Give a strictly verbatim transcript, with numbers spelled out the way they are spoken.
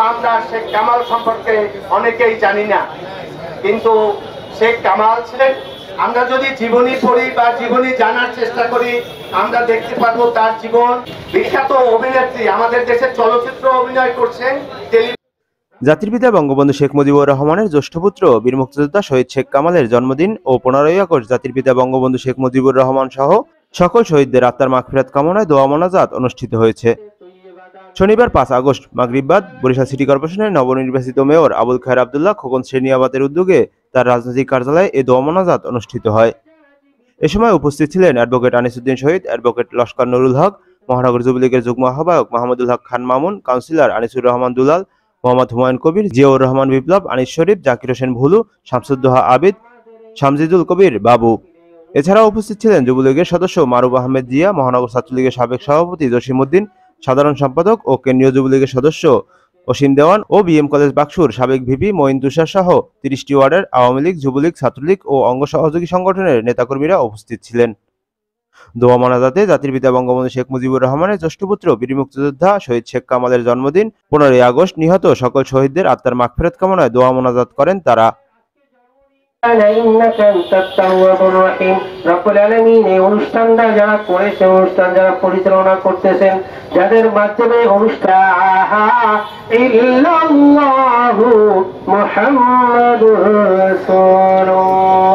আমরা শেখ কামাল সম্পর্কে অনেকেই জানি না, কিন্তু শেখ কামাল ছিলেন, আমরা যদি জীবনী পড়ি বা জীবনী জানার চেষ্টা করি আমরা দেখতে পারবো তার জীবন। বিখ্যাত অভিনেত্রী, আমাদের দেশে চলচ্চিত্র অভিনয় করছেন। জাতির পিতা বঙ্গবন্ধু শেখ মুজিবুর রহমানের জ্যেষ্ঠ পুত্র বীর মুক্তিযোদ্ধা শহীদ শেখ কামালের জন্মদিন ও পনেরোই আগস্ট জাতির পিতা বঙ্গবন্ধু শেখ মুজিবুর রহমান সহ সকল শহীদদের আত্মার মাগফিরাত কামনায় দোয়া মোনাজাত অনুষ্ঠিত হয়েছে। শনিবার পাঁচ আগস্ট মাগরিববাদ বরিশাল সিটি কর্পোরেশনের নবনির্বাচিত মেয়র আবুল খায়ের আবদুল্লাহ খোকন শ্রেণিয়াবাতের উদ্যোগে তার রাজনৈতিক কার্যালয়ে এ দোয়া মোনাজাত অনুষ্ঠিত হয়। এ সময় উপস্থিত ছিলেন অ্যাডভোকেট আনিসুদ্দিন শহীদ, অ্যাডভোকেট লস্কর নুরুল হক, মহানগর যুবলীগের যুগ্ম আহ্বায়ক মাহমুদুল হক খান মামুন, কাউন্সিলর আনিসুর রহমান দুলাল, মোহাম্মদ হুমায়ুন কবির, জিয়াউর রহমান বিপ্লব, আনিস শরীফ, জাকির হোসেন ভুলু, শামসুদ্দোহা আবিদ, শামজিদুল কবির বাবু। এছাড়াও উপস্থিত ছিলেন যুবলীগের সদস্য মারুফ আহমেদ জিয়া, মহানগর ছাত্রলীগের সাবেক সভাপতি জসিমউদ্দিন, সাধারণ সম্পাদক ও কেন্দ্রীয় যুবলীগের সদস্য অসীম দেওয়ান ও বিএম কলেজ বাকসুর সাবেক ভিপি মঈন তুষার সহ তিরিশটি ওয়ার্ডের আওয়ামী লীগ, যুবলীগ, ছাত্রলীগ ও অঙ্গ সহযোগী সংগঠনের নেতাকর্মীরা উপস্থিত ছিলেন। দোয়া মোনাজাতে জাতির পিতা বঙ্গবন্ধু শেখ মুজিবুর রহমানের জ্যেষ্ঠ পুত্র বীর মুক্তিযোদ্ধা শহীদ শেখ কামালের জন্মদিন পনেরোই আগস্ট নিহত সকল শহীদদের আত্মার মাগফিরাত কামনায় দোয়া মোনাজাত করেন তারা। অনুষ্ঠানটা যারা করেছে, অনুষ্ঠান যারা পরিচালনা করতেছেন, যাদের মাধ্যমে অনুষ্ঠান